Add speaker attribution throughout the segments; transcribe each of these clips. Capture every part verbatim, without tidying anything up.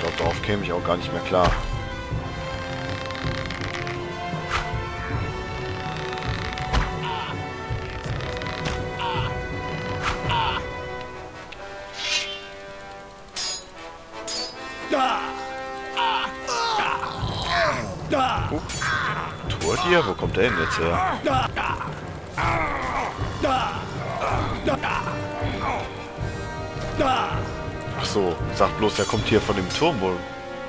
Speaker 1: glaube, darauf käme ich auch gar nicht mehr klar. Uh, Turtier? Wo kommt der denn jetzt her? Ach so, sag bloß, der kommt hier von dem Turm wohl.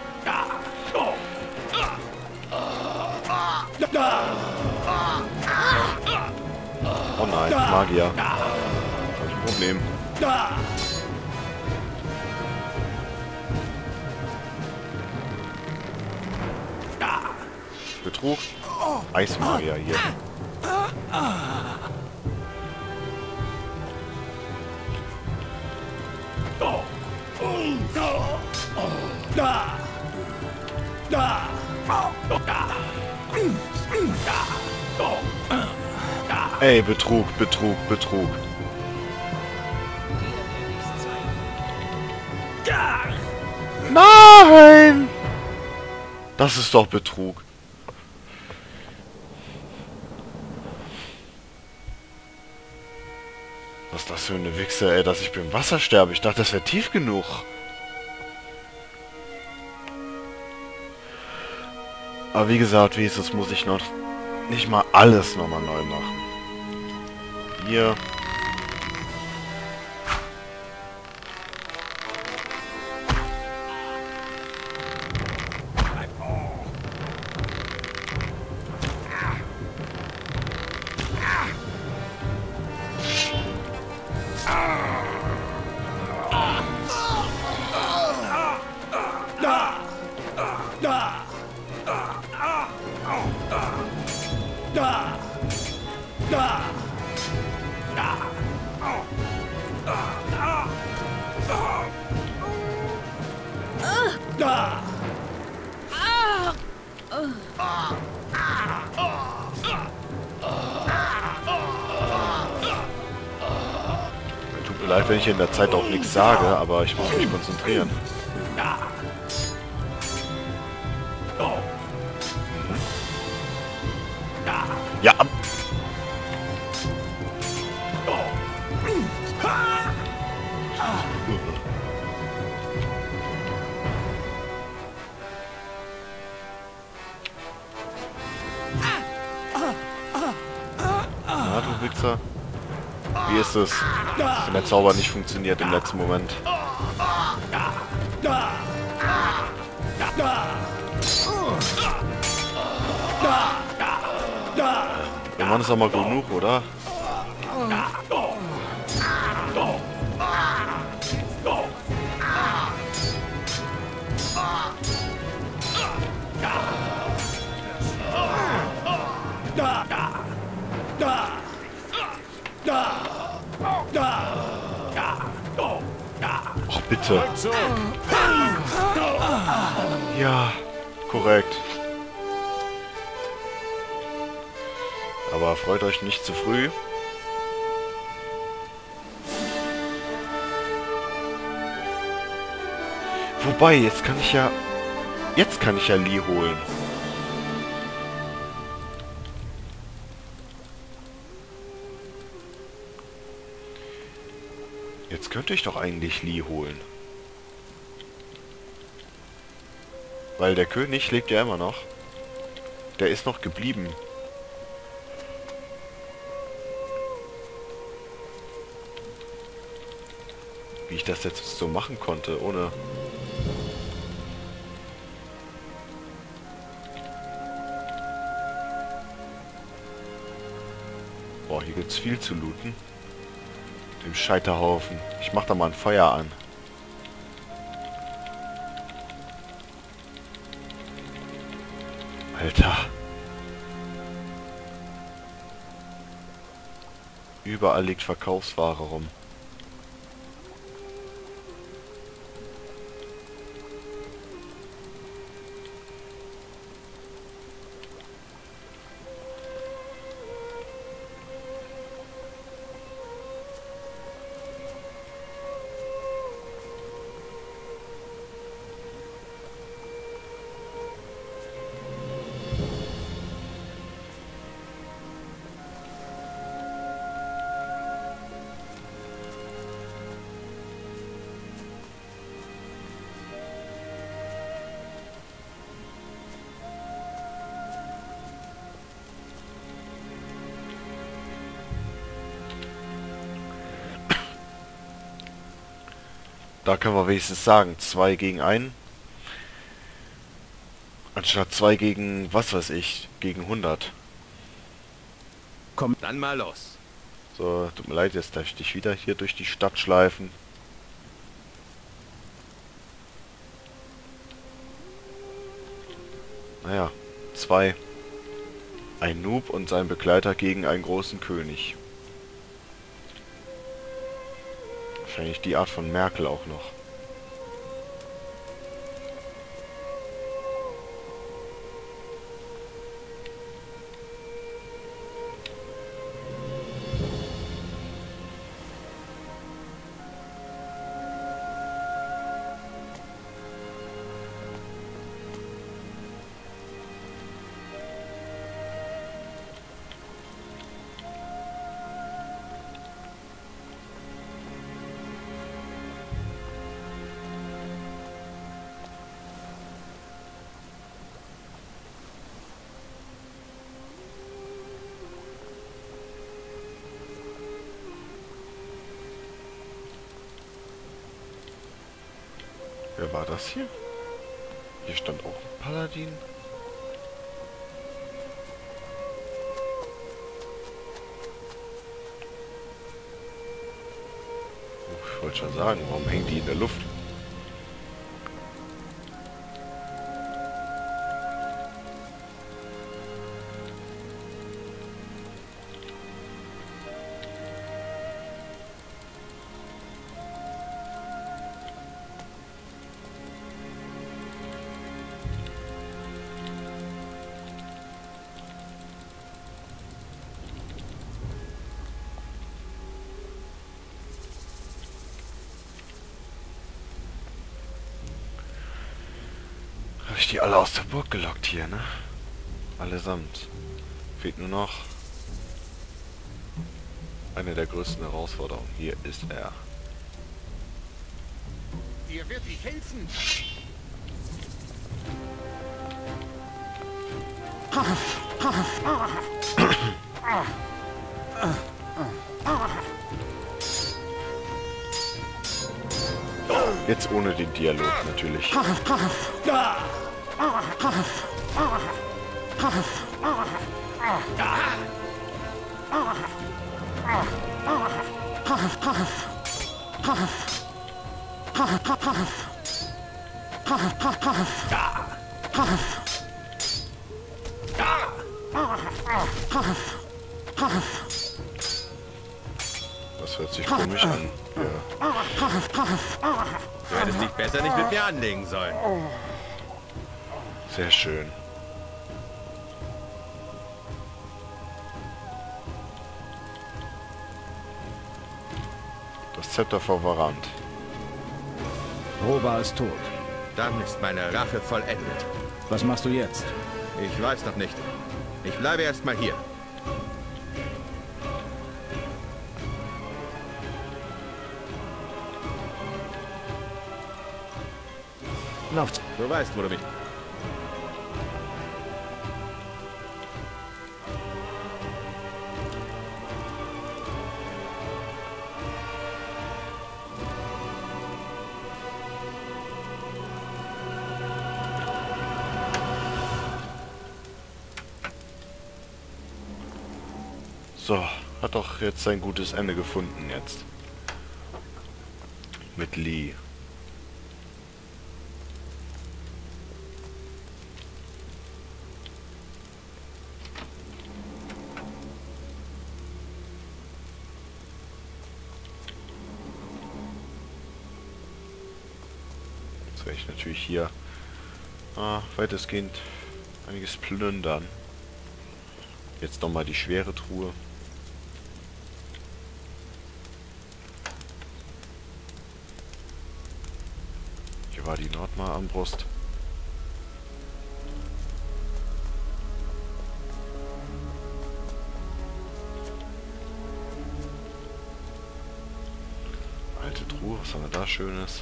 Speaker 1: Oh nein, Magier. Hab ich ein Problem. Betrug? Eismagier hier. Ey, Betrug, Betrug, Betrug. Nein! Das ist doch Betrug. Was ist das für eine Wichse, ey, dass ich beim Wasser sterbe? Ich dachte, das wäre tief genug. Aber wie gesagt, wie ist es, muss ich noch nicht mal alles nochmal neu machen. Hier. Tut mir leid, wenn ich in der Zeit auch nichts sage, aber ich muss mich konzentrieren. Ja. Na, du Wichser. Wie ist es, wenn der Zauber nicht funktioniert im letzten Moment? Irgendwann ist auch mal genug, oder? Ach, bitte. Ja, korrekt. Aber freut euch nicht zu früh. Wobei, jetzt kann ich ja... Jetzt kann ich ja Lee holen. Jetzt könnte ich doch eigentlich Lee holen. Weil der König lebt ja immer noch. Der ist noch geblieben. Wie ich das jetzt so machen konnte, ohne... Boah, hier gibt's viel zu looten. Dem Scheiterhaufen. Ich mach da mal ein Feuer an. Alter. Überall liegt Verkaufsware rum. Da können wir wenigstens sagen, zwei gegen einen. Anstatt zwei gegen, was weiß ich, gegen hundert.
Speaker 2: Komm, dann mal los.
Speaker 1: So, tut mir leid, jetzt darf ich dich wieder hier durch die Stadt schleifen. Naja, zwei. Ein Noob und sein Begleiter gegen einen großen König. Wahrscheinlich die Art von Merkel auch noch. Wer war das hier? Hier stand auch ein Paladin. Oh, ich wollte schon sagen, warum hängen die in der Luft? Habe ich die alle aus der Burg gelockt hier, ne? Allesamt. Fehlt nur noch eine der größten Herausforderungen. Hier ist er.
Speaker 2: Ihr wird mich helfen.
Speaker 1: Jetzt ohne den Dialog natürlich. Das hört sich komisch an. Ja.
Speaker 2: Du hättest dich besser nicht mit mir anlegen sollen.
Speaker 1: Sehr schön. Das Zepter vor Varant.
Speaker 3: Roba ist tot.
Speaker 2: Dann ist meine Rache vollendet.
Speaker 3: Was machst du jetzt?
Speaker 2: Ich weiß noch nicht. Ich bleibe erstmal hier.
Speaker 3: Lauft.
Speaker 2: Du weißt, wo du mich...
Speaker 1: So, hat doch jetzt sein gutes Ende gefunden jetzt. Mit Lee. Jetzt werde ich natürlich hier ah, weitestgehend einiges plündern. Jetzt nochmal die schwere Truhe. Hier war die Nordmar-Armbrust. Alte Truhe, was haben wir da Schönes?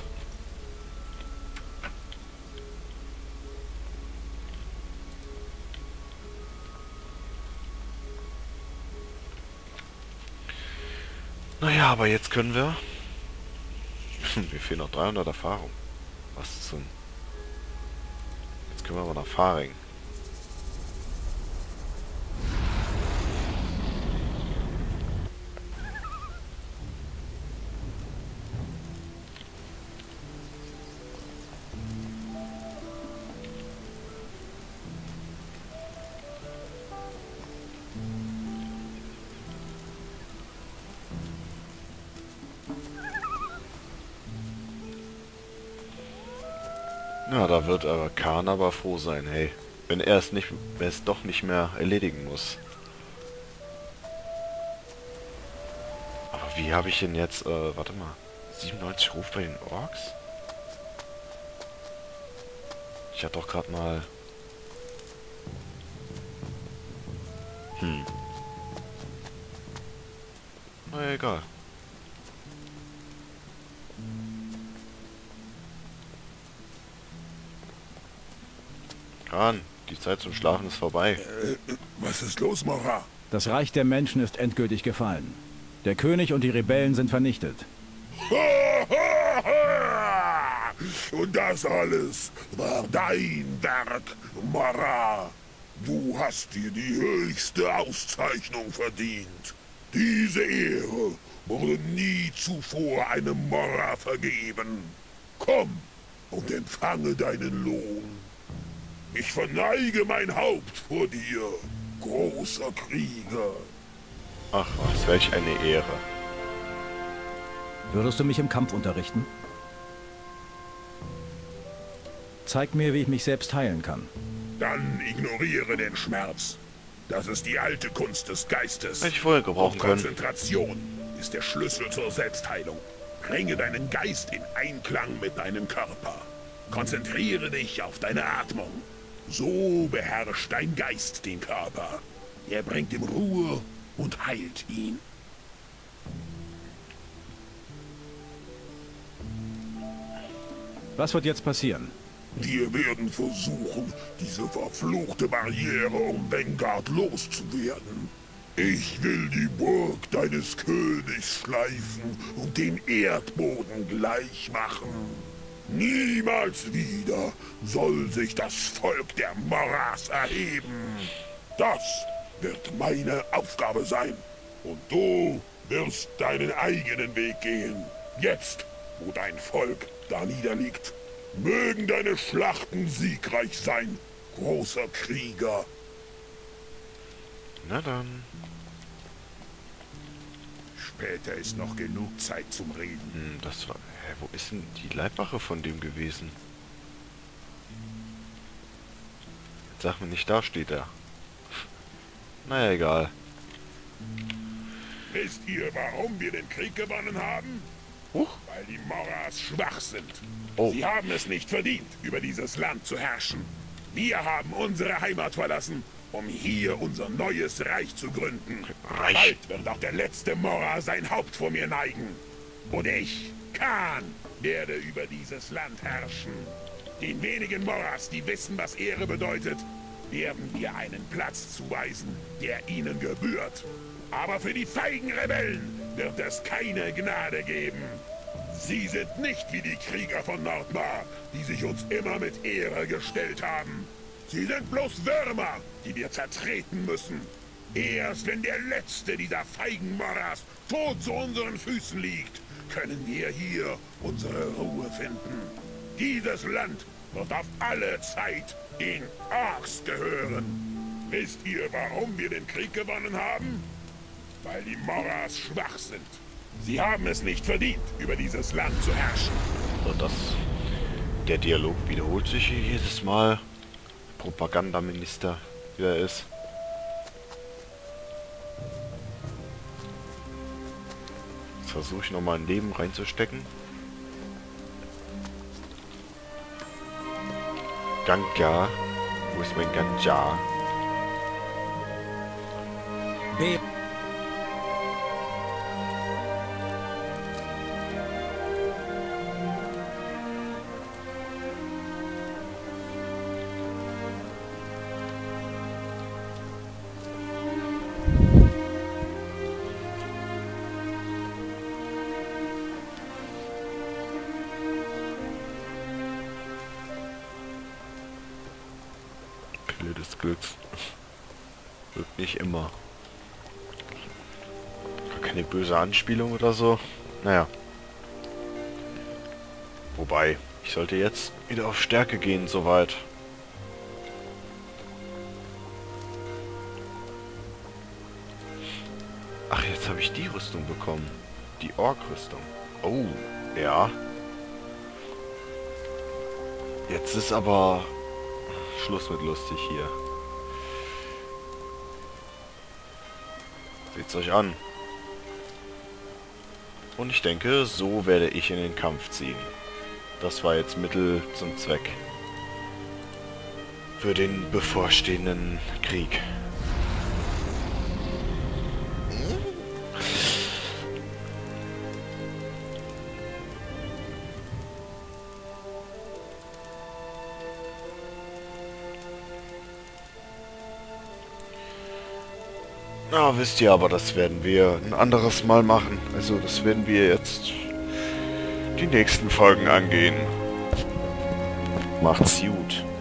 Speaker 1: Naja, aber jetzt können wir Mir fehlen noch dreihundert Erfahrung. Was zum... Jetzt können wir aber nach Faring. Na, da wird aber Khan aber froh sein, hey. Wenn er es nicht, wenn es doch nicht mehr erledigen muss. Aber wie habe ich denn jetzt, äh, warte mal, siebenundneunzig Ruf bei den Orks? Ich hatte doch gerade mal... Hm. Na egal. Khan, die Zeit zum Schlafen ist vorbei.
Speaker 4: Äh, was ist los, Mora?
Speaker 3: Das Reich der Menschen ist endgültig gefallen. Der König und die Rebellen sind vernichtet.
Speaker 4: Und das alles war dein Werk, Mora. Du hast dir die höchste Auszeichnung verdient. Diese Ehre wurde nie zuvor einem Mora vergeben. Komm und empfange deinen Lohn. Ich verneige mein Haupt vor dir, großer Krieger.
Speaker 1: Ach was, welch eine Ehre.
Speaker 3: Würdest du mich im Kampf unterrichten? Zeig mir, wie ich mich selbst heilen kann.
Speaker 4: Dann ignoriere den Schmerz. Das ist die alte Kunst des Geistes.
Speaker 1: Hätte ich vorher gebrauchen können.
Speaker 4: Konzentration ist der Schlüssel zur Selbstheilung. Bringe deinen Geist in Einklang mit deinem Körper. Konzentriere dich auf deine Atmung. So beherrscht dein Geist den Körper. Er bringt ihm Ruhe und heilt ihn.
Speaker 3: Was wird jetzt passieren?
Speaker 4: Wir werden versuchen, diese verfluchte Barriere um Vanguard loszuwerden. Ich will die Burg deines Königs schleifen und den Erdboden gleich machen. Niemals wieder soll sich das Volk der Moras erheben. Das wird meine Aufgabe sein. Und du wirst deinen eigenen Weg gehen. Jetzt, wo dein Volk da niederliegt. Mögen deine Schlachten siegreich sein, großer Krieger.
Speaker 1: Na dann.
Speaker 4: Später ist noch genug Zeit zum Reden.
Speaker 1: Hm, das war... Hä, wo ist denn die Leibwache von dem gewesen? Jetzt sag mir nicht, da steht er. Naja, egal.
Speaker 4: Wisst ihr, warum wir den Krieg gewonnen haben?
Speaker 1: Huch.
Speaker 4: Weil die Moras schwach sind.
Speaker 1: Oh.
Speaker 4: Sie haben es nicht verdient, über dieses Land zu herrschen. Wir haben unsere Heimat verlassen, um hier unser neues Reich zu gründen.
Speaker 1: Reich.
Speaker 4: Bald wird auch der letzte Mora sein Haupt vor mir neigen. Und ich, Khan, werde über dieses Land herrschen. Den wenigen Moras, die wissen, was Ehre bedeutet, werden wir einen Platz zuweisen, der ihnen gebührt. Aber für die feigen Rebellen wird es keine Gnade geben. Sie sind nicht wie die Krieger von Nordmar, die sich uns immer mit Ehre gestellt haben. Sie sind bloß Würmer, die wir zertreten müssen. Erst wenn der letzte dieser feigen Moras tot zu unseren Füßen liegt, können wir hier unsere Ruhe finden. Dieses Land wird auf alle Zeit den Orks gehören. Wisst ihr, warum wir den Krieg gewonnen haben? Weil die Moras schwach sind. Sie haben es nicht verdient, über dieses Land zu herrschen.
Speaker 1: So, das... Der Dialog wiederholt sich hier jedes Mal. Propagandaminister, wie er ist. Jetzt versuche ich nochmal ein Leben reinzustecken. Ganga. Wo ist mein Ganja?
Speaker 3: B.
Speaker 1: des Glücks. Wirkt nicht immer. Keine böse Anspielung oder so. Naja. Wobei, ich sollte jetzt wieder auf Stärke gehen, soweit. Ach, jetzt habe ich die Rüstung bekommen. Die Ork-Rüstung. Oh, ja. Jetzt ist aber Schluss mit lustig hier. Seht's euch an. Und ich denke, so werde ich in den Kampf ziehen. Das war jetzt Mittel zum Zweck. Für den bevorstehenden Krieg. Na, wisst ihr, aber das werden wir ein anderes Mal machen. Also das werden wir jetzt die nächsten Folgen angehen. Macht's gut.